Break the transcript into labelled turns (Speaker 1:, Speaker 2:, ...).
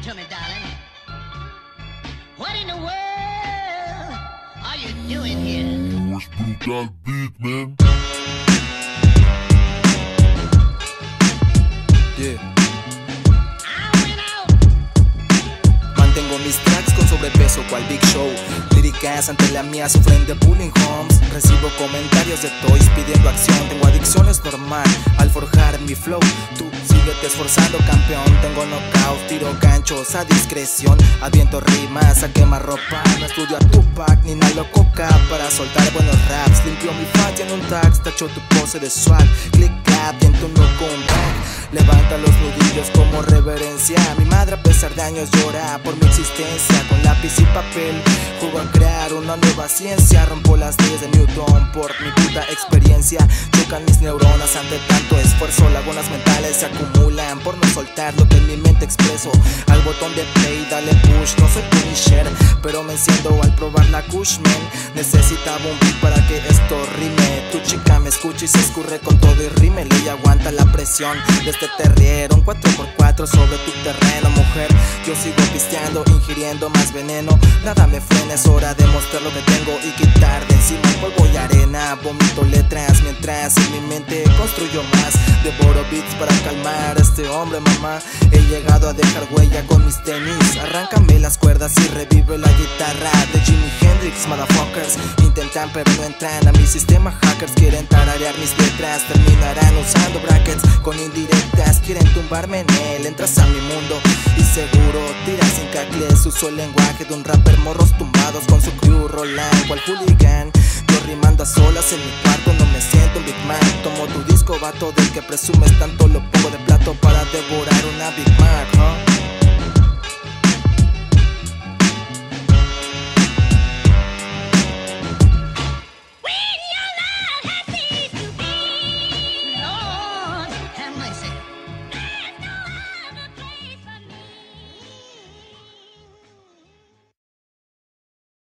Speaker 1: to me, darling. What in the world are you doing here?
Speaker 2: Es brutal beat, man.
Speaker 3: Yeah. Mantengo mis tracks con sobrepeso cual Big Show. Líricas ante la mía sufren de bullying homes. Recibo comentarios de toys pidiendo acción. Tengo adicciones normal al forjar mi flow. Tú síguete esforzando, campeón. Tengo knockout, tiro ganchos a discreción. Adviento rimas a quemar ropa. No estudio a Tupac ni inhalo coca para soltar buenos raps. Limpio mi fat en un tax, tacho tu pose de swag. Click clap, tiento un no comeback. Levanta los nudillos como reverencia. Mi madre a pesar de años llora por mi existencia. Con lápiz y papel juego a crear una nueva ciencia. Rompo las leyes de Newton por mi puta experiencia. Chocan mis neuronas ante tanto esfuerzo. Lagunas mentales se acumulan por no soltar lo que en mi mente expreso. Al botón de play dale push. No soy Punisher, pero me enciendo al probar la Cushman. Necesitaba un beat para que esto rime. Tu chica me escucha y se escurre con todo y rime. Y aguanta la presión de este terriero. Un 4x4 sobre tu terreno, mujer. Yo sigo pisteando, ingiriendo más veneno. Nada me frena, es hora de mostrar lo que tengo y quitar de encima el polvo y arena. Vomito letras mientras en mi mente construyo más. Devoro beats para calmar a este hombre, mamá. He llegado a dejar huella con mis tenis. Arráncame las cuerdas y revive la guitarra de Jimi Hendrix, motherfuckers. Intentan pero no entran a mi sistema. Hackers quieren tararear mis letras. Terminarán usando brackets con indirectas. Quieren tumbarme en él, entras a mi mundo y seguro tiras sin cacles. Uso el lenguaje de un rapper, morros tumbados con su crew roland cual hooligan. Yo rimando a solas en mi cuarto, no me siento un big man. Tomo tu disco, vato del que presumes tanto lo pongo de plata.